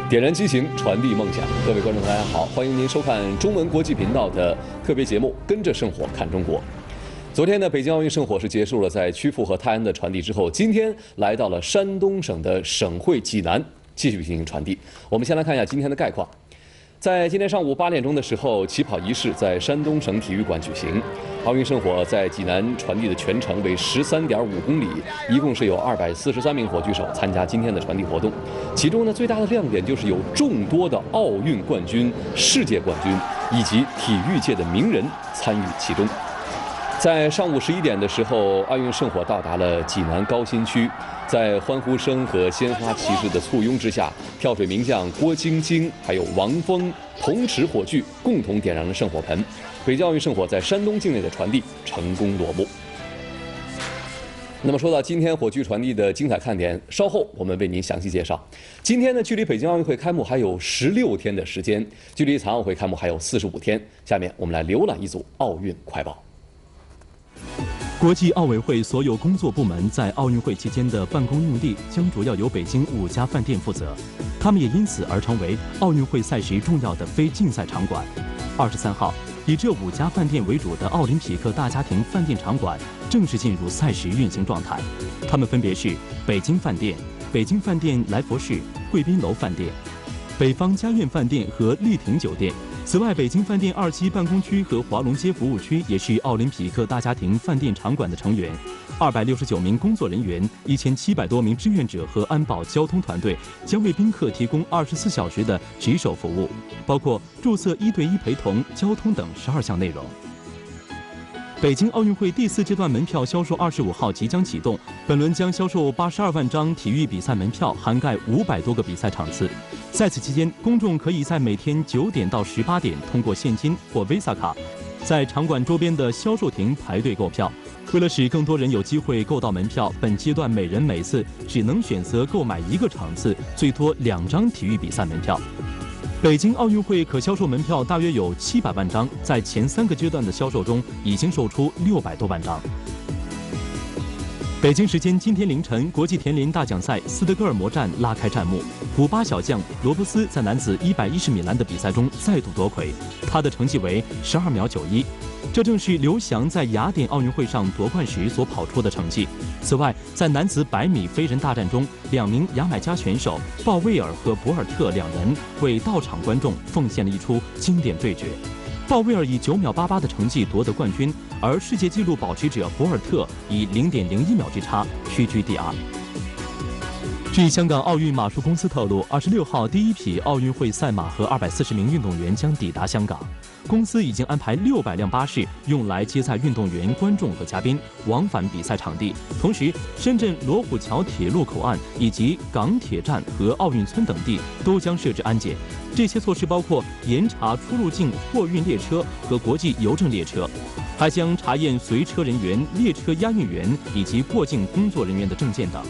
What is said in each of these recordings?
点燃激情，传递梦想。各位观众，大家好，欢迎您收看中文国际频道的特别节目《跟着圣火看中国》。昨天呢，北京奥运圣火是结束了在曲阜和泰安的传递之后，今天来到了山东省的省会济南，继续进行传递。我们先来看一下今天的概况。在今天上午8点钟的时候，起跑仪式在山东省体育馆举行。奥运圣火在济南传递的全程为13.5公里，一共是有243名火炬手参加今天的传递活动。其中呢，最大的亮点就是有众多的奥运冠军、世界冠军以及体育界的名人参与其中。在上午11点的时候，奥运圣火到达了济南高新区，在欢呼声和鲜花旗帜的簇拥之下，跳水名将郭晶晶还有王峰同持火炬，共同点燃了圣火盆。北京奥运圣火在山东境内的传递成功落幕。那么说到今天火炬传递的精彩看点，稍后我们为您详细介绍。今天呢，距离北京奥运会开幕还有16天的时间，距离残奥会开幕还有45天。下面我们来浏览一组奥运快报。 国际奥委会所有工作部门在奥运会期间的办公用地将主要由北京5家饭店负责，他们也因此而成为奥运会赛时重要的非竞赛场馆。23号，以这5家饭店为主的奥林匹克大家庭饭店场馆正式进入赛时运行状态，它们分别是北京饭店、北京饭店来佛士、贵宾楼饭店、北方家苑饭店和丽亭酒店。此外，北京饭店2期办公区和华龙街服务区也是奥林匹克大家庭饭店场馆的成员。269名工作人员、1700多名志愿者和安保交通团队将为宾客提供24小时的值守服务，包括注册1对1陪同、交通等12项内容。北京奥运会第4阶段门票销售25号即将启动，本轮将销售82万张体育比赛门票，涵盖500多个比赛场次。在此期间，公众可以在每天9点到18点通过现金或 Visa 卡，在场馆周边的销售亭排队购票。为了使更多人有机会购到门票，本阶段每人每次只能选择购买1个场次，最多2张体育比赛门票。北京奥运会可销售门票大约有700万张，在前3个阶段的销售中，已经售出600多万张。北京时间今天凌晨，国际田联大奖赛斯德哥尔摩站拉开战幕。古巴小将罗伯斯在男子110米栏的比赛中再度夺魁，他的成绩为12秒91，这正是刘翔在雅典奥运会上夺冠时所跑出的成绩。此外，在男子100米飞人大战中，2名牙买加选手鲍威尔和博尔特2人为到场观众奉献了一出经典对决。鲍威尔以9秒88的成绩夺得冠军，而世界纪录保持者博尔特以0.01秒之差屈居第2。据香港奥运马术公司透露，26号第一批奥运会赛马和240名运动员将抵达香港。公司已经安排600辆巴士用来接载运动员、观众和嘉宾往返比赛场地。同时，深圳罗湖桥铁路口岸以及港铁站和奥运村等地都将设置安检。这些措施包括严查出入境货运列车和国际邮政列车，还将查验随车人员、列车押运员以及过境工作人员的证件等。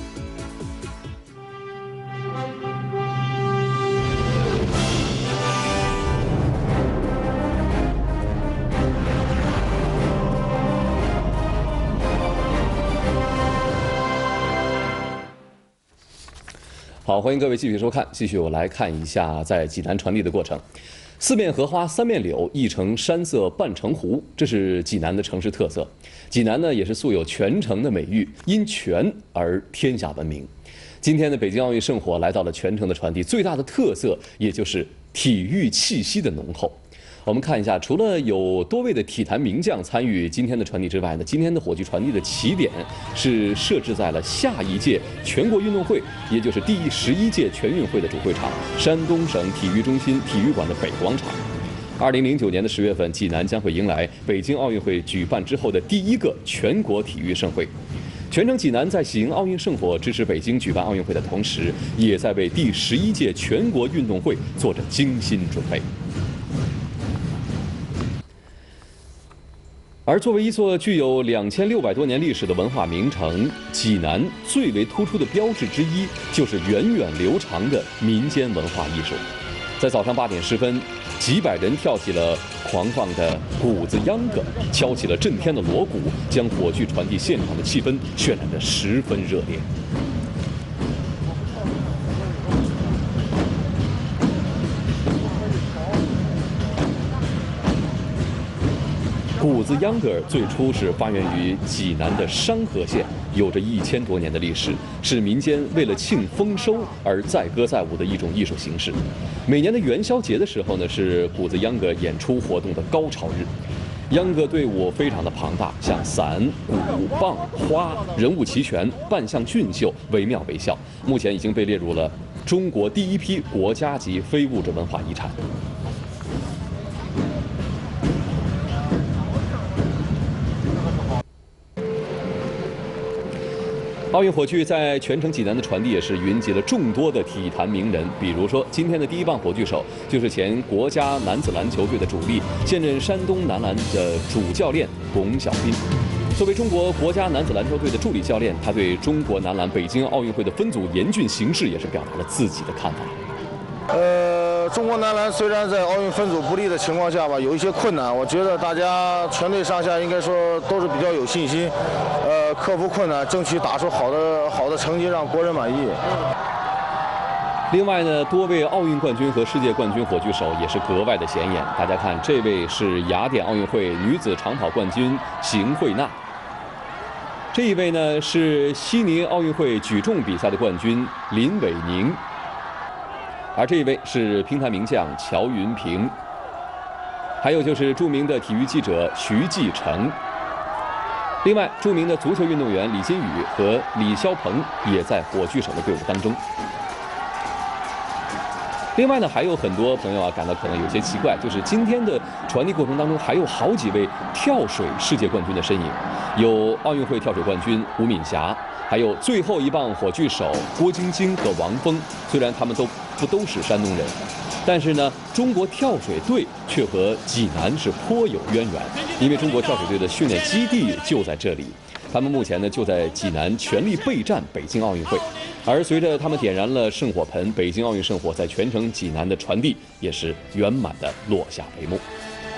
好，欢迎各位继续收看。继续我来看一下在济南传递的过程。4面荷花3面柳，一城山色半城湖，这是济南的城市特色。济南呢也是素有泉城的美誉，因泉而天下闻名。今天的北京奥运圣火来到了泉城的传递，最大的特色也就是体育气息的浓厚。我们看一下，除了有多位的体坛名将参与今天的传递之外呢，今天的火炬传递的起点是设置在了下一届全国运动会，也就是第11届全运会的主会场——山东省体育中心体育馆的北广场。2009年的10月份，济南将会迎来北京奥运会举办之后的第1个全国体育盛会。全城济南在喜迎奥运圣火、支持北京举办奥运会的同时，也在为第11届全国运动会做着精心准备。而作为一座具有2600多年历史的文化名城，济南最为突出的标志之一，就是源远流长的民间文化艺术。在早上8点10分，几百人跳起了狂放的鼓子秧歌，敲起了震天的锣鼓，将火炬传递现场的气氛渲染得十分热烈。 谷子秧歌最初是发源于济南的商河县，有着1000多年的历史，是民间为了庆丰收而载歌载舞的一种艺术形式。每年的元宵节的时候呢，是谷子秧歌演出活动的高潮日。秧歌队伍非常的庞大，像伞、鼓、棒、花，人物齐全，扮相俊秀，惟妙惟肖。目前已经被列入了中国第一批国家级非物质文化遗产。奥运火炬在全城济南的传递也是云集了众多的体坛名人，比如说今天的第一棒火炬手就是前国家男子篮球队的主力，现任山东男篮的主教练龚小斌。作为中国国家男子篮球队的助理教练，他对中国男篮北京奥运会的分组严峻形势也是表达了自己的看法。 中国男篮虽然在奥运分组不利的情况下吧，有一些困难，我觉得大家全队上下应该说都是比较有信心，克服困难，争取打出好的成绩，让国人满意。 另外呢，多位奥运冠军和世界冠军火炬手也是格外的显眼。大家看，这位是雅典奥运会女子长跑冠军邢慧娜，这一位呢是悉尼奥运会举重比赛的冠军林伟宁。而这一位是乒坛名将乔云平，还有就是著名的体育记者徐继成。另外，著名的足球运动员李金羽和李霄鹏也在火炬手的队伍当中。另外呢，还有很多朋友啊感到可能有些奇怪，就是今天的传递过程当中还有好几位跳水世界冠军的身影，有奥运会跳水冠军吴敏霞，还有最后一棒火炬手郭晶晶和王峰。虽然他们不都是山东人，但是呢，中国跳水队却和济南是颇有渊源，因为中国跳水队的训练基地就在这里。他们目前呢就在济南全力备战北京奥运会，而随着他们点燃了圣火盆，北京奥运圣火在全城济南的传递也是圆满的落下帷幕。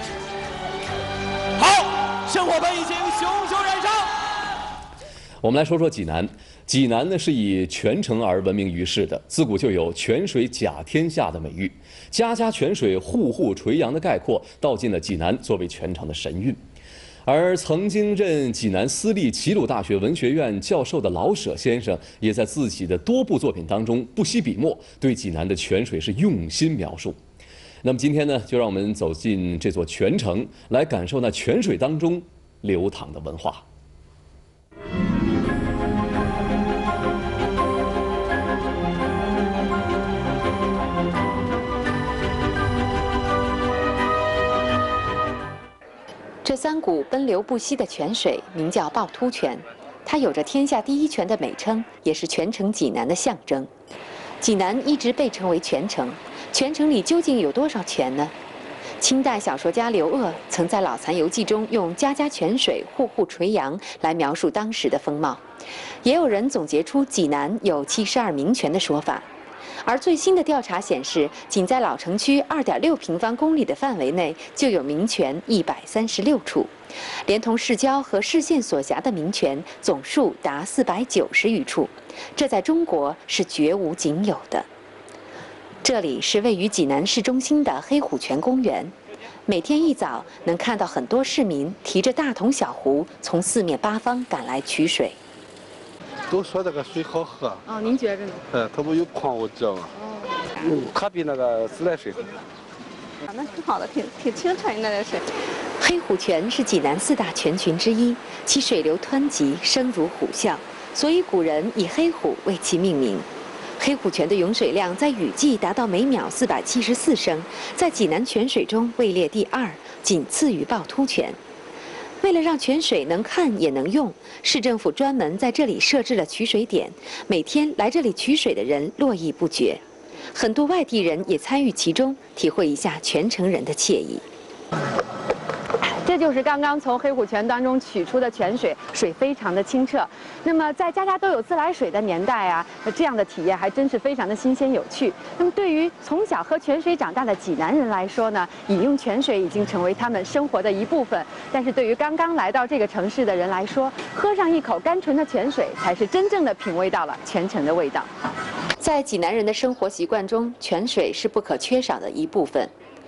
好，圣火盆已经熊熊燃烧。 我们来说说济南。济南呢是以泉城而闻名于世的，自古就有泉水甲天下的美誉，家家泉水，户户垂杨的概括，道尽了济南作为全城的神韵。而曾经任济南私立齐鲁大学文学院教授的老舍先生，也在自己的多部作品当中不惜笔墨，对济南的泉水是用心描述。那么今天呢，就让我们走进这座泉城，来感受那泉水当中流淌的文化。 这3股奔流不息的泉水名叫趵突泉，它有着天下第一泉的美称，也是全城济南的象征。济南一直被称为泉城，泉城里究竟有多少泉呢？清代小说家刘鹗曾在《老残游记》中用“家家泉水，户户垂杨”来描述当时的风貌，也有人总结出济南有72名泉的说法。而最新的调查显示，仅在老城区2.6平方公里的范围内，就有名泉136处，连同市郊和市县所辖的名泉总数达490余处，这在中国是绝无仅有的。这里是位于济南市中心的黑虎泉公园，每天一早能看到很多市民提着大桶小壶，从四面八方赶来取水。 都说这个水好喝。 哦，您觉着呢？ 它不有矿物质吗？可比那个自来水好。 那挺好的，挺清澈的水。黑虎泉是济南4大泉群之一，其水流湍急，声如虎啸，所以古人以黑虎为其命名。黑虎泉的涌水量在雨季达到每秒474升，在济南泉水中位列第2，仅次于趵突泉。为了让泉水能看也能用，市政府专门在这里设置了取水点，每天来这里取水的人络绎不绝，很多外地人也参与其中，体会一下泉城人的惬意。这就是刚刚从黑虎泉当中取出的泉水，水非常的清澈。那么在家家都有自来水的年代啊，这样的体验还真是非常的新鲜有趣。那么对于从小喝泉水长大的济南人来说呢，饮用泉水已经成为他们生活的一部分。但是对于刚刚来到这个城市的人来说，喝上一口甘醇的泉水，才是真正的品味到了泉城的味道。在济南人的生活习惯中，泉水是不可缺少的一部分。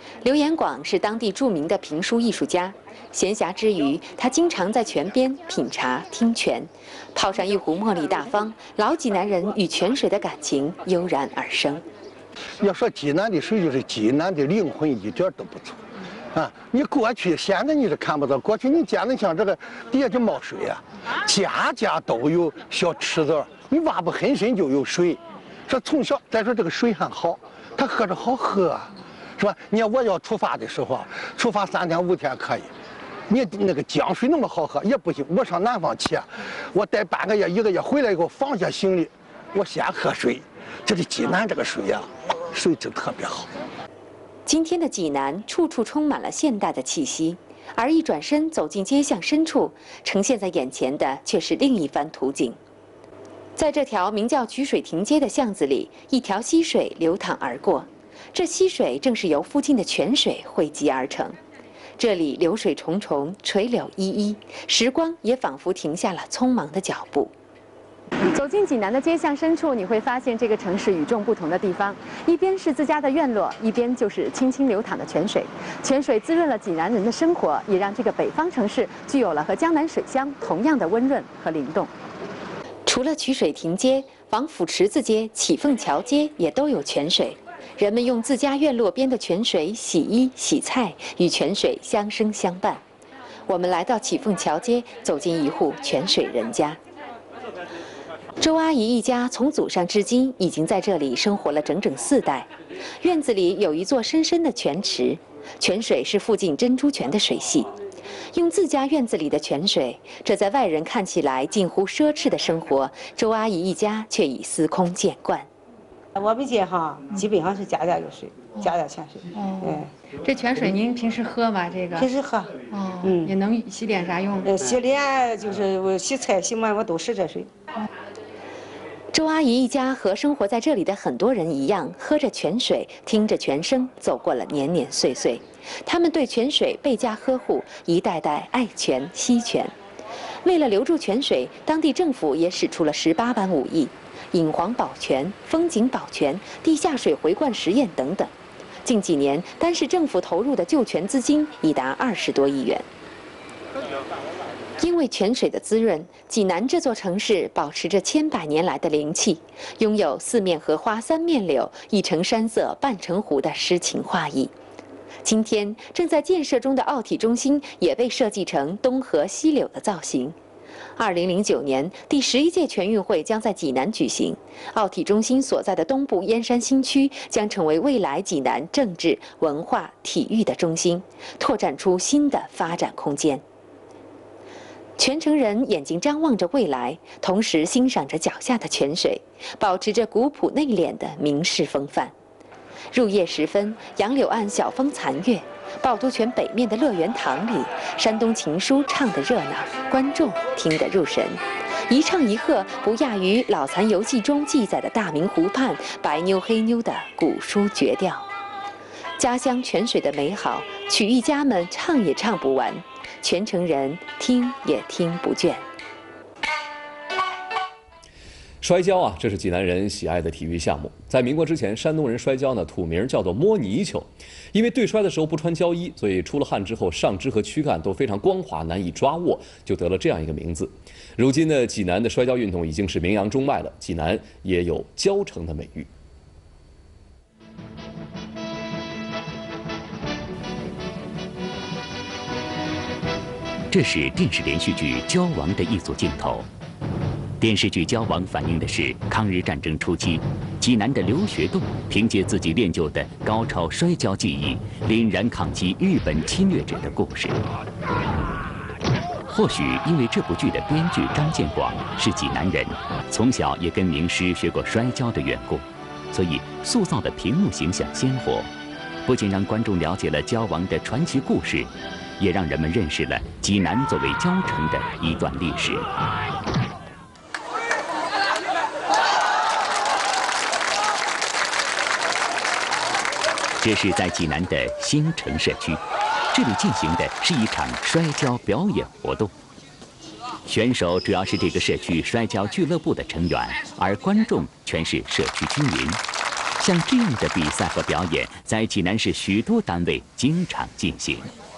刘延广是当地著名的评书艺术家，闲暇之余，他经常在泉边品茶听泉，泡上一壶茉莉大方，老济南人与泉水的感情油然而生。 要说济南的水，就是济南的灵魂，一点都不错。啊，你过去现在你是看不到，过去你见的像这个底下就冒水啊，家家都有小池子，你挖不很深就有水。说从小再说这个水还好，它喝着好喝啊，是吧？你看我要出发的时候，出发3天5天可以。你那个江水那么好喝也不行，我上南方去，我待半个月1个月回来以后放下行李，我先喝水。这是济南这个水呀，水质特别好。 今天的济南处处充满了现代的气息，而一转身走进街巷深处，呈现在眼前的却是另一番图景。在这条名叫曲水亭街的巷子里，一条溪水流淌而过，这溪水正是由附近的泉水汇集而成。这里流水重重，垂柳依依，时光也仿佛停下了匆忙的脚步。走进济南的街巷深处，你会发现这个城市与众不同的地方，一边是自家的院落，一边就是清清流淌的泉水。泉水滋润了济南人的生活，也让这个北方城市具有了和江南水乡同样的温润和灵动。除了曲水亭街，王府池子街、启凤桥街也都有泉水。人们用自家院落边的泉水洗衣、洗菜，与泉水相生相伴。我们来到启凤桥街，走进一户泉水人家。周阿姨一家从祖上至今已经在这里生活了整整4代。院子里有一座深深的泉池，泉水是附近珍珠泉的水系。用自家院子里的泉水，这在外人看起来近乎奢侈的生活，周阿姨一家却已司空见惯。 我们家哈，基本上是家家有水，家家泉水。 这泉水您平时喝吗？这个平时喝。 也能洗脸啥用？ 洗脸就是我洗菜洗碗我都使这水。 周阿姨一家和生活在这里的很多人一样，喝着泉水，听着泉声，走过了年年岁岁。他们对泉水倍加呵护，一代代爱泉惜泉。为了留住泉水，当地政府也使出了18般武艺，引黄保泉、风景保泉、地下水回灌实验等等。近几年，单是政府投入的救泉资金已达20多亿元。因为泉水的滋润，济南这座城市保持着千百年来的灵气，拥有4面荷花3面柳、1城山色半城湖的诗情画意。今天正在建设中的奥体中心也被设计成东河西柳的造型。2009年，第11届全运会将在济南举行，奥体中心所在的东部燕山新区将成为未来济南政治、文化、体育的中心，拓展出新的发展空间。全城人眼睛张望着未来，同时欣赏着脚下的泉水，保持着古朴内敛的名士风范。入夜时分，杨柳岸晓风残月，趵突泉北面的乐园堂里，山东情书唱得热闹，观众听得入神，一唱一和不亚于《老残游记》中记载的大明湖畔白妞黑妞的古书绝调。家乡泉水的美好，曲艺家们唱也唱不完，全城人听也听不倦。 摔跤啊，这是济南人喜爱的体育项目。在民国之前，山东人摔跤呢，土名叫做摸泥鳅。因为对摔的时候不穿胶衣，所以出了汗之后，上肢和躯干都非常光滑，难以抓握，就得了这样一个名字。如今呢，济南的摔跤运动已经是名扬中外了，济南也有跤城的美誉。 这是电视连续剧《跤王》的一组镜头。电视剧《跤王》反映的是抗日战争初期，济南的刘学栋凭借自己练就的高超摔跤技艺，凛然抗击日本侵略者的故事。或许因为这部剧的编剧张建广是济南人，从小也跟名师学过摔跤的缘故，所以塑造的屏幕形象鲜活，不仅让观众了解了跤王的传奇故事，也让人们认识了济南作为跤城的一段历史。这是在济南的新城社区，这里进行的是一场摔跤表演活动。选手主要是这个社区摔跤俱乐部的成员，而观众全是社区居民。 像这样的比赛和表演，在济南市许多单位经常进行。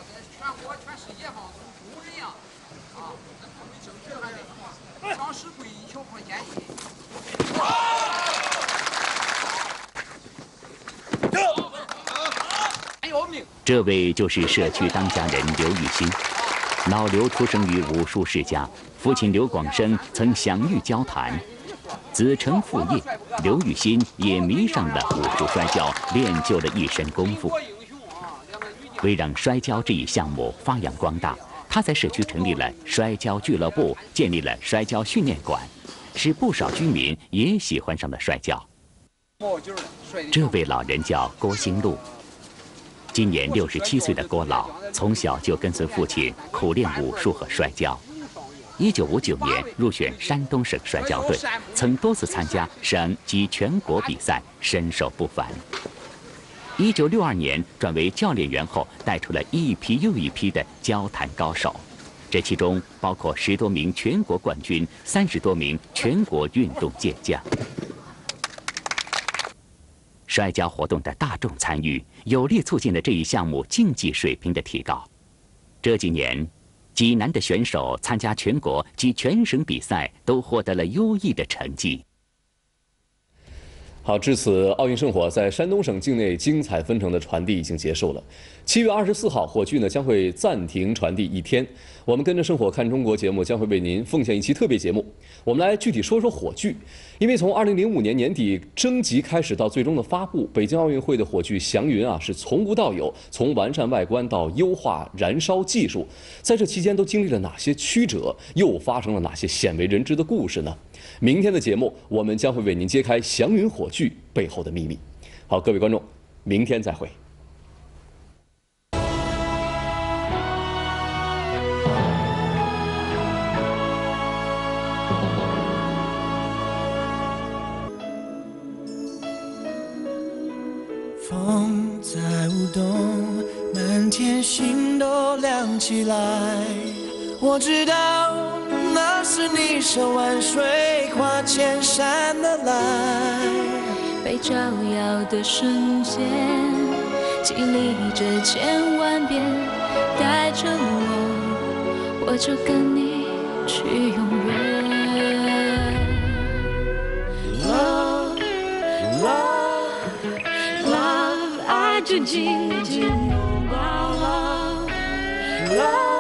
这位就是社区当家人刘玉新。老刘出生于武术世家，父亲刘广生曾享誉交坛。子承父业，刘玉新也迷上了武术摔跤，练就了一身功夫。为让摔跤这一项目发扬光大，他在社区成立了摔跤俱乐部，建立了摔跤训练馆，使不少居民也喜欢上了摔跤。这位老人叫郭兴禄。今年67岁的郭老，从小就跟随父亲苦练武术和摔跤。1959年入选山东省摔跤队，曾多次参加省及全国比赛，身手不凡。1962年转为教练员后，带出了一批又一批的交坛高手，这其中包括10多名全国冠军、30多名全国运动健将。摔跤活动的大众参与，有力促进了这一项目竞技水平的提高。这几年，济南的选手参加全国及全省比赛，都获得了优异的成绩。 好，至此，奥运圣火在山东省境内精彩纷呈的传递已经结束了。7月24号，火炬呢将会暂停传递1天。我们跟着圣火看中国节目将会为您奉献一期特别节目。我们来具体说说火炬，因为从2005年年底征集开始到最终的发布，北京奥运会的火炬祥云啊是从无到有，从完善外观到优化燃烧技术，在这期间都经历了哪些曲折，又发生了哪些鲜为人知的故事呢？明天的节目，我们将会为您揭开祥云火炬背后的秘密。好，各位观众，明天再会。 风在舞动，满天星都亮起来。我知道那是你手挽水跨千山的来。 被照耀的瞬间，经历着千万遍，带着我就跟你去永远。Love, love, love， 爱就紧紧拥抱 Love, love。